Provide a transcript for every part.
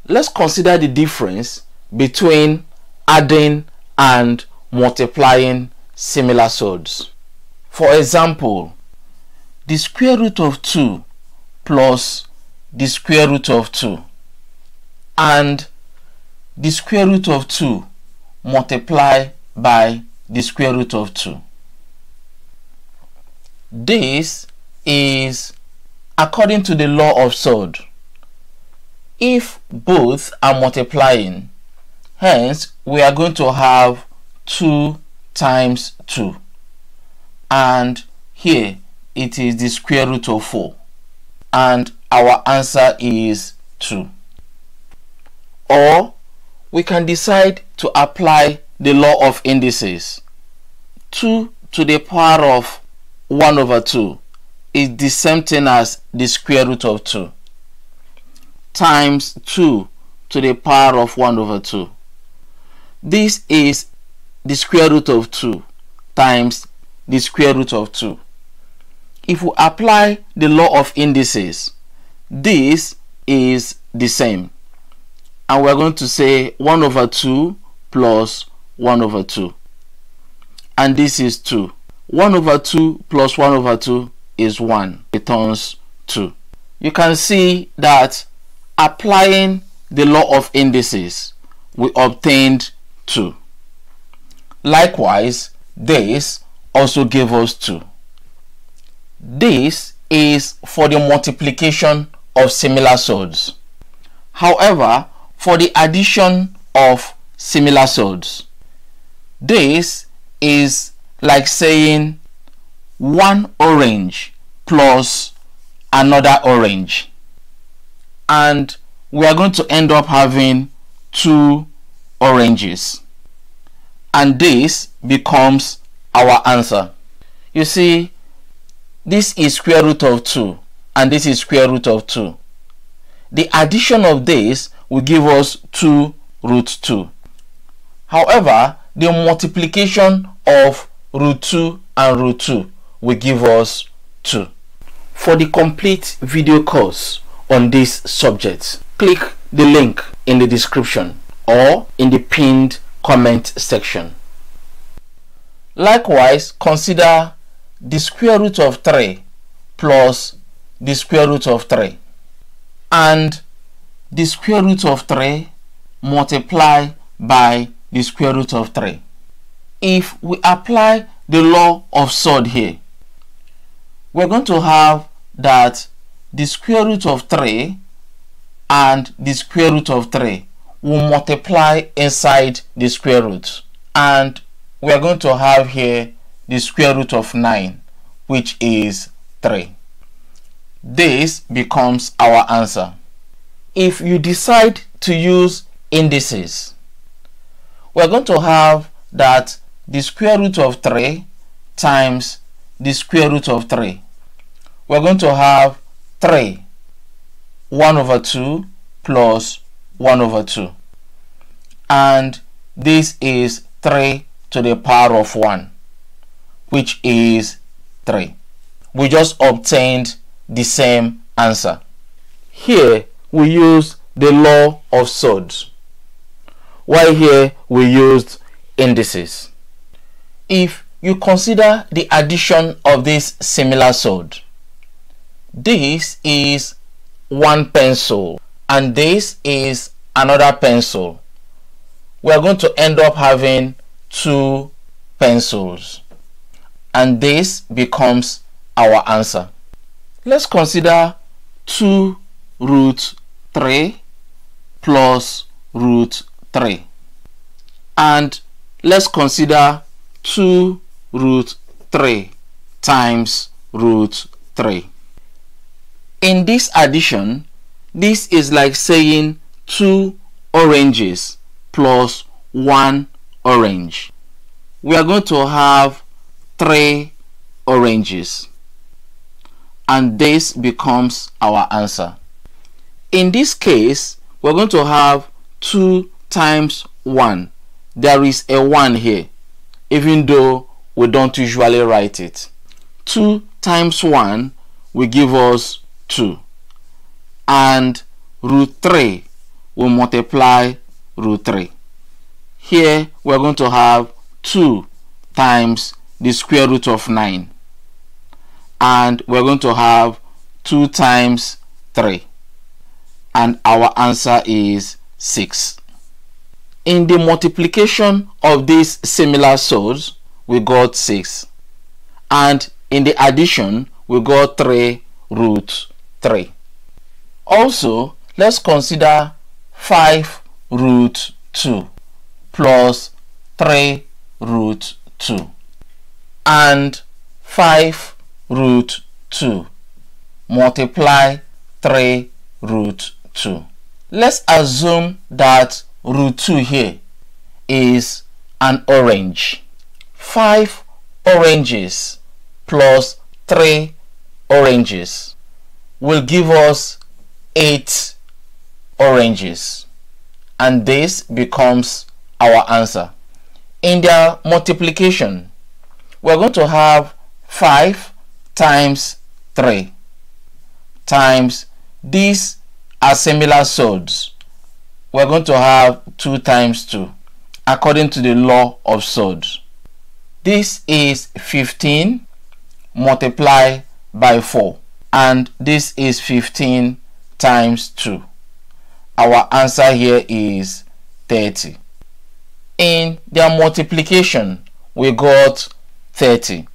Let's consider the difference between adding and multiplying similar surds. For example, the square root of 2 plus the square root of 2 and the square root of 2 multiplied by the square root of 2. This is according to the law of surd. If both are multiplying, hence we are going to have 2 times 2, and here it is the square root of 4, and our answer is 2. Or we can decide to apply the law of indices. 2 to the power of 1 over 2 is the same thing as the square root of 2 times 2 to the power of 1 over 2. This is the square root of 2 times the square root of 2. If we apply the law of indices, this is the same, and we're going to say 1 over 2 plus 1 over 2, and this is 2. 1 over 2 plus 1 over 2 is 1, returns 2. You can see that applying the law of indices, we obtained 2. Likewise, this also gave us 2. This is for the multiplication of similar surds. However, for the addition of similar surds, this is like saying one orange plus another orange, and we are going to end up having 2 oranges, and this becomes our answer. You see, this is square root of 2 and this is square root of 2. The addition of this will give us 2 root 2. However, the multiplication of root 2 and root 2 will give us 2. For the complete video course on this subject, click the link in the description or in the pinned comment section. Likewise, consider the square root of 3 plus the square root of 3 and the square root of 3 multiplied by the square root of 3. If we apply the law of surd here, we're going to have that the square root of 3 and the square root of 3 will multiply inside the square root, and we are going to have here the square root of 9, which is 3. This becomes our answer. If you decide to use indices, we're going to have that the square root of 3 times the square root of 3. We're going to have 3, 1 over 2 plus 1 over 2. And this is 3 to the power of 1, which is 3. We just obtained the same answer. Here we use the law of surds, while here we used indices. If you consider the addition of this similar surd, this is one pencil and this is another pencil. We are going to end up having 2 pencils, and this becomes our answer. Let's consider 2 root 3 plus root 3, and let's consider 2 root 3 times root 3. In this addition, this is like saying 2 oranges plus 1 orange. We are going to have 3 oranges, and this becomes our answer. In this case, we're going to have 2 times 1. There is a 1 here, even though we don't usually write it. 2 times 1 will give us 2, and root 3 we multiply root 3. Here we're going to have 2 times the square root of 9, and we're going to have 2 times 3, and our answer is 6. In the multiplication of these similar surds, we got 6, and in the addition we got 3 root 3. Also, let's consider 5 root 2 plus 3 root 2 and 5 root 2 multiply 3 root 2. Let's assume that root 2 here is an orange. 5 oranges plus 3 oranges will give us 8 oranges, and this becomes our answer. In their multiplication, we're going to have 5 times 3 times, these are similar surds, we're going to have 2 times 2 according to the law of surds. This is 15 multiplied by 4, and this is 15 times 2. Our answer here is 30. In their multiplication, we got 30,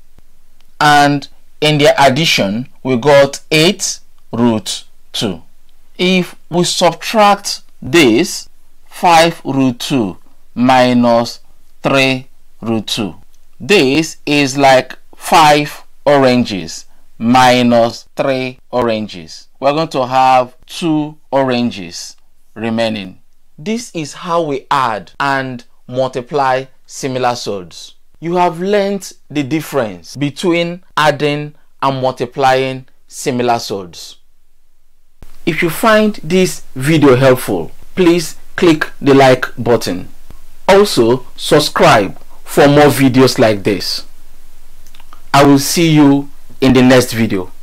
and in their addition, we got 8 root 2. If we subtract this, 5 root 2 minus 3 root 2, this is like 5 oranges minus 3 oranges. We're going to have 2 oranges remaining. This is how we add and multiply similar surds. You have learned the difference between adding and multiplying similar surds. If you find this video helpful, please click the like button. Also, subscribe for more videos like this. I will see you in the next video.